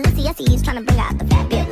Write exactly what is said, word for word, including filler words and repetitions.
Balenciennes trying to bring out the fat bitch.